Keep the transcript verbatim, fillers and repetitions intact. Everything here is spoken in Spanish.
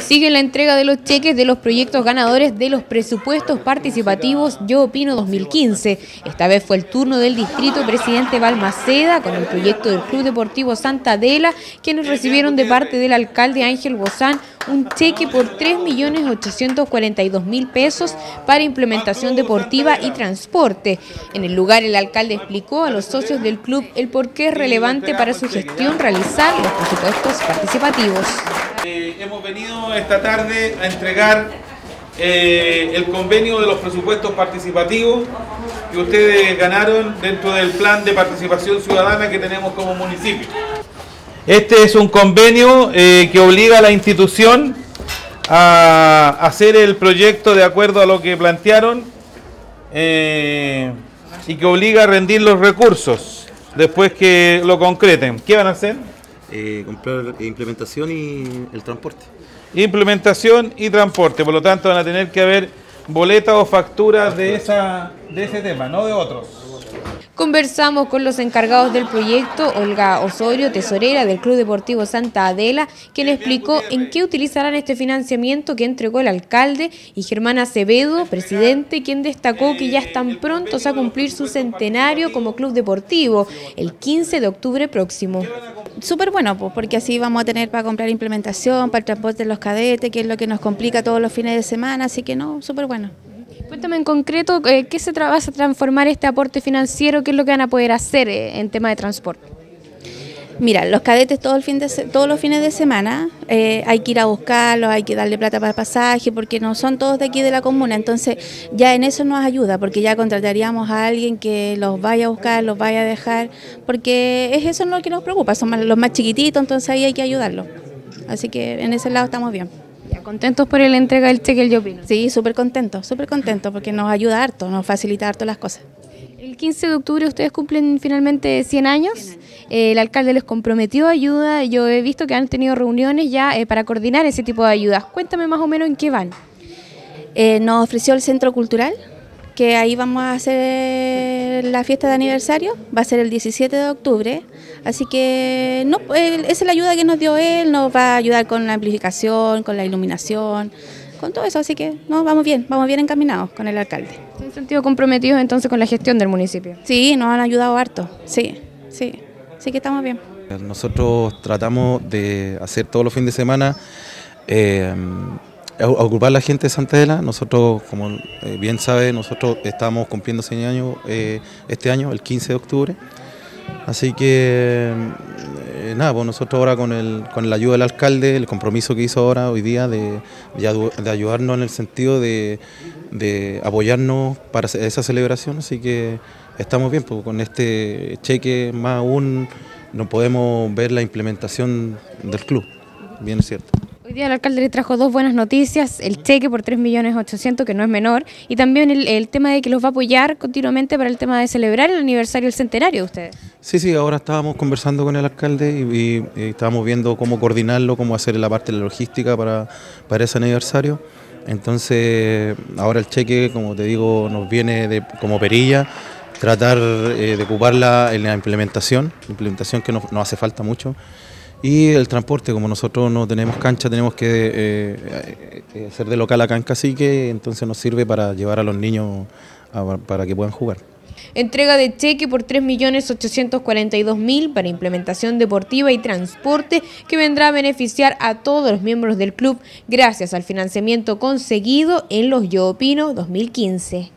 Sigue la entrega de los cheques de los proyectos ganadores de los presupuestos participativos Yo Opino dos mil quince. Esta vez fue el turno del distrito Presidente Balmaceda con el proyecto del Club Deportivo Santa Adela, quienes recibieron de parte del alcalde Ángel Bozán un cheque por tres millones ochocientos cuarenta y dos mil pesos para implementación deportiva y transporte. En el lugar, el alcalde explicó a los socios del club el por qué es relevante para su gestión realizar los presupuestos participativos. Eh, hemos venido esta tarde a entregar eh, el convenio de los presupuestos participativos que ustedes ganaron dentro del plan de participación ciudadana que tenemos como municipio. Este es un convenio eh, que obliga a la institución a hacer el proyecto de acuerdo a lo que plantearon eh, y que obliga a rendir los recursos después que lo concreten. ¿Qué van a hacer? Eh, comprar implementación y el transporte. Implementación y transporte, por lo tanto van a tener que haber boletas o facturas de, esa, de ese tema, no de otros. Conversamos con los encargados del proyecto, Olga Osorio, tesorera del Club Deportivo Santa Adela, quien explicó en qué utilizarán este financiamiento que entregó el alcalde, y Germán Acevedo, presidente, quien destacó que ya están prontos a cumplir su centenario como club deportivo, el quince de octubre próximo. Súper bueno, pues, porque así vamos a tener para comprar implementación, para el transporte de los cadetes, que es lo que nos complica todos los fines de semana, así que no, súper bueno. Cuéntame en concreto, eh, ¿qué se va a transformar este aporte financiero? ¿Qué es lo que van a poder hacer eh, en tema de transporte? Mira, los cadetes todo el fin de, todos los fines de semana eh, hay que ir a buscarlos, hay que darle plata para el pasaje, porque no son todos de aquí de la comuna, entonces ya en eso nos ayuda, porque ya contrataríamos a alguien que los vaya a buscar, los vaya a dejar, porque es eso lo que nos preocupa, son más, los más chiquititos, entonces ahí hay que ayudarlos. Así que en ese lado estamos bien. Ya, ¿contentos por la entrega del cheque del Yo Opino? Sí, súper contentos, súper contentos, porque nos ayuda harto, nos facilita harto las cosas. El quince de octubre ustedes cumplen finalmente cien años, eh, el alcalde les comprometió ayuda, yo he visto que han tenido reuniones ya eh, para coordinar ese tipo de ayudas. Cuéntame más o menos en qué van. Eh, nos ofreció el Centro Cultural, que ahí vamos a hacer la fiesta de aniversario, va a ser el diecisiete de octubre, así que no, él, esa es la ayuda que nos dio él, nos va a ayudar con la amplificación, con la iluminación, con todo eso, así que no, vamos bien, vamos bien encaminados con el alcalde. ¿Se han sentido comprometidos entonces con la gestión del municipio? Sí, nos han ayudado harto, sí, sí, sí que estamos bien. Nosotros tratamos de hacer todos los fines de semana, eh, a ocupar a la gente de Santa Adela. Nosotros, como eh, bien sabe, nosotros estamos cumpliendo cien años eh, este año, el quince de octubre. Así que, eh, nada, pues nosotros ahora con, el, con la ayuda del alcalde, el compromiso que hizo ahora, hoy día, de, de ayudarnos en el sentido de, de apoyarnos para esa celebración. Así que estamos bien, pues con este cheque más aún no podemos ver la implementación del club, bien es cierto. Hoy día el alcalde le trajo dos buenas noticias, el cheque por tres millones ochocientos, que no es menor, y también el, el tema de que los va a apoyar continuamente para el tema de celebrar el aniversario del centenario de ustedes. Sí, sí, ahora estábamos conversando con el alcalde y, y, y estábamos viendo cómo coordinarlo, cómo hacer la parte de la logística para, para ese aniversario. Entonces, ahora el cheque, como te digo, nos viene de, como perilla, tratar eh, de ocuparla en la implementación, implementación que nos, nos hace falta mucho. Y el transporte, como nosotros no tenemos cancha, tenemos que eh, eh, hacer de local acá en Cacique, entonces nos sirve para llevar a los niños a, para que puedan jugar. Entrega de cheque por tres millones ochocientos cuarenta y dos mil para implementación deportiva y transporte, que vendrá a beneficiar a todos los miembros del club gracias al financiamiento conseguido en los Yo Opino dos mil quince.